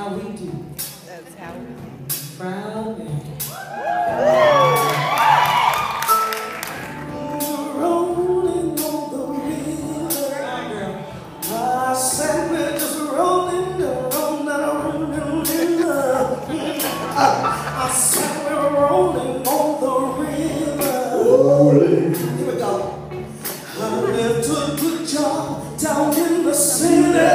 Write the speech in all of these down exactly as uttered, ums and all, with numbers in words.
how we do. That's how we do. Proud man. Rolling on the river. I said we're just rolling down that rolling river. I said we're rolling on the river. Rolling. Here we go. I left a good job down in the city,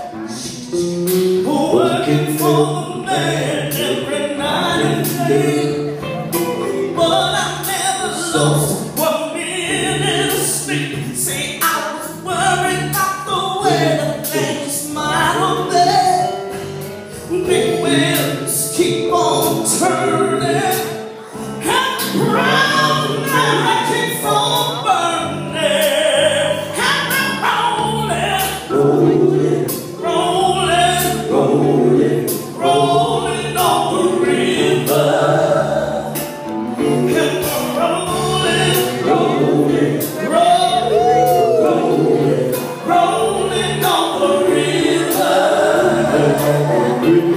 working for the man every night and day. But I never lost one minute of sleep. See, I was worried about the way that things might have been. Big wheels keep on turning, and the brown never keeps on burning. And I'm rolling, rolling, rolling, rolling, rolling on the river. And we're rolling, rolling, rolling, rolling, rolling on the river.